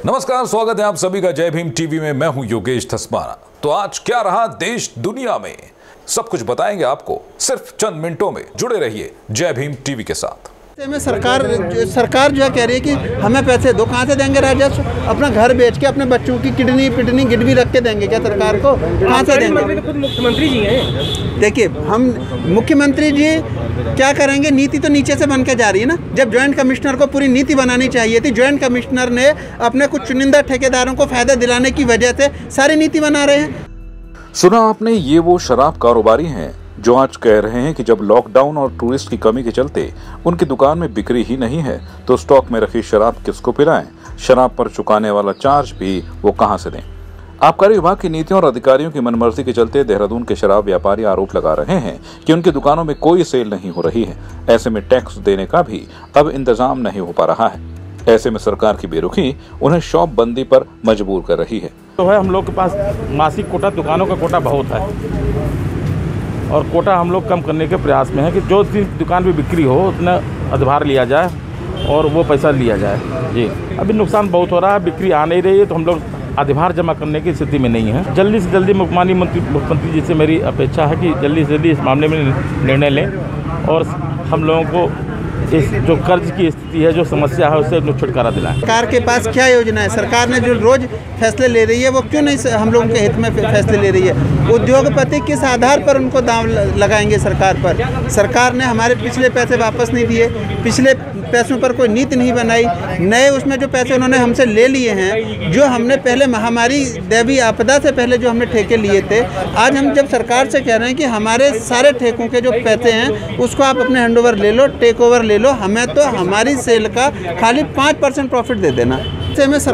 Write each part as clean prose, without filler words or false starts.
नमस्कार, स्वागत है आप सभी का जय भीम टीवी में। मैं हूं योगेश धस्माना। तो आज क्या रहा देश दुनिया में, सब कुछ बताएंगे आपको सिर्फ चंद मिनटों में। जुड़े रहिए जय भीम टीवी के साथ। में सरकार जो है कह रही है कि हमें पैसे दो, कहाँ से देंगे राजस्व? अपना घर बेच के अपने बच्चों की किडनी गिडवी रख के देंगे क्या सरकार को? कहाँ से देंगे? खुद मुख्यमंत्री जी हैं। देखिए, हम मुख्यमंत्री जी क्या करेंगे? नीति तो नीचे से बन के जा रही है ना। जब ज्वाइंट कमिश्नर को पूरी नीति बनानी चाहिए थी, ज्वाइंट कमिश्नर ने अपने कुछ चुनिंदा ठेकेदारों को फायदा दिलाने की वजह से सारी नीति बना रहे हैं। सुना आपने, ये वो शराब कारोबारी हैं जो आज कह रहे हैं कि जब लॉकडाउन और टूरिस्ट की कमी के चलते उनकी दुकान में बिक्री ही नहीं है तो स्टॉक में रखी शराब किसको पिलाएं? शराब पर चुकाने वाला चार्ज भी वो कहां से दें? आबकारी विभाग की नीतियों और अधिकारियों की मनमर्जी के चलते देहरादून के शराब व्यापारी आरोप लगा रहे हैं कि उनकी दुकानों में कोई सेल नहीं हो रही है। ऐसे में टैक्स देने का भी अब इंतजाम नहीं हो पा रहा है। ऐसे में सरकार की बेरुखी उन्हें शॉप बंदी पर मजबूर कर रही है। तो है, हम लोग के पास मासिक कोटा, दुकानों का कोटा बहुत है और कोटा हम लोग कम करने के प्रयास में है कि जो दुकान पे बिक्री हो उतना अधिभार लिया जाए और वो पैसा लिया जाए। जी, अभी नुकसान बहुत हो रहा है, बिक्री आ नहीं रही है, तो हम लोग अधिभार जमा करने की स्थिति में नहीं है। जल्दी से जल्दी माननीय मुख्यमंत्री जी से मेरी अपेक्षा है कि जल्दी से जल्दी इस मामले में निर्णय लें और हम लोगों को इस जो कर्ज की स्थिति है, जो समस्या है, उससे छुटकारा दिलाएं। सरकार के पास क्या योजना है? सरकार ने जो रोज फैसले ले रही है वो क्यों नहीं हम लोगों के हित में फैसले ले रही है? उद्योगपति किस आधार पर उनको दांव लगाएंगे सरकार पर? सरकार ने हमारे पिछले पैसे वापस नहीं दिए, पिछले पैसों पर कोई नीति नहीं बनाई। नए उसमें जो पैसे उन्होंने हमसे ले लिए हैं, जो हमने पहले महामारी दैवीय आपदा से पहले जो हमने ठेके लिए थे, आज हम जब सरकार से कह रहे हैं कि हमारे सारे ठेकों के जो पैसे हैं उसको आप अपने हैंडओवर ले लो, टेक ओवर ले लो, हमें तो हमारी सेल का खाली 5% प्रॉफिट दे देना। ऐसे में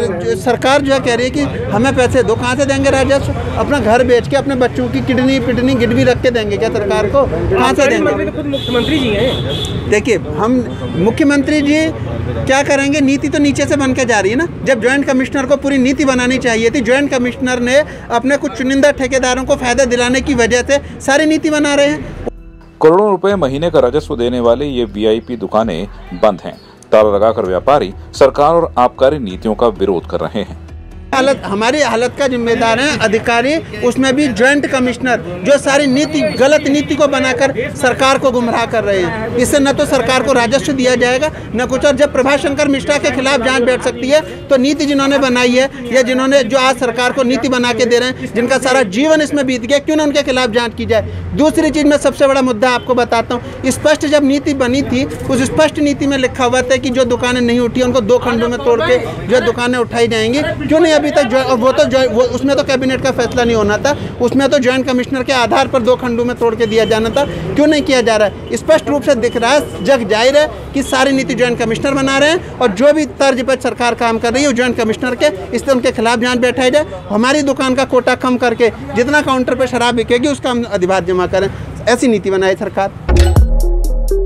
सरकार जो है कह रही है कि हमें पैसे दो, कहाँ से देंगे राजस्व? अपना घर बेच के अपने बच्चों की किडनी गिडवी रख के देंगे क्या सरकार को? कहाँ से देंगे? खुद मुख्यमंत्री जी हैं। देखिए, हम मुख्यमंत्री जी क्या करेंगे? नीति तो नीचे से बन के जा रही है ना। जब ज्वाइंट कमिश्नर को पूरी नीति बनानी चाहिए थी, ज्वाइंट कमिश्नर ने अपने कुछ चुनिंदा ठेकेदारों को फायदा दिलाने की वजह से सारी नीति बना रहे हैं। करोड़ों रुपए महीने का राजस्व देने वाले ये वीआईपी दुकानें बंद हैं। ताला लगाकर व्यापारी सरकार और आबकारी नीतियों का विरोध कर रहे हैं। हमारी हालत का जिम्मेदार है अधिकारी, उसमें भी ज्वाइंट कमिश्नर जो सारी गलत नीति को बनाकर सरकार को गुमराह कर रहे हैं। इससे न तो सरकार को राजस्व दिया जाएगा न कुछ। और जब प्रभाशंकर मिश्रा के खिलाफ जांच बैठ सकती है तो नीति जिन्होंने बनाई है या जिन्होंने जो आज सरकार को नीति बना के दे रहे हैं, जिनका सारा जीवन इसमें बीत गया, क्यों न उनके खिलाफ जाँच की जाए? दूसरी चीज़, मैं सबसे बड़ा मुद्दा आपको बताता हूँ। स्पष्ट जब नीति बनी थी, उस स्पष्ट नीति में लिखा हुआ था कि जो दुकानें नहीं उठी उनको 2 खंडों में तोड़ के जो दुकानें उठाई जाएंगी। क्यों नहीं अभी तक? उसमें तो कैबिनेट का फैसला नहीं होना था, उसमें तो ज्वाइंट कमिश्नर के आधार पर 2 खंडों में तोड़ के दिया जाना था। क्यों नहीं किया जा रहा है? स्पष्ट रूप से दिख रहा है, जग जाहिर है कि सारी नीति ज्वाइंट कमिश्नर बना रहे हैं और जो भी तर्ज पर सरकार काम कर रही है ज्वाइंट कमिश्नर के, इसलिए उनके खिलाफ जांच बैठाई जाए। हमारी दुकान का कोटा कम करके जितना काउंटर पर शराब बिकेगी उसका हम अधिभार जमा करें, ऐसी नीति बनाए सरकार।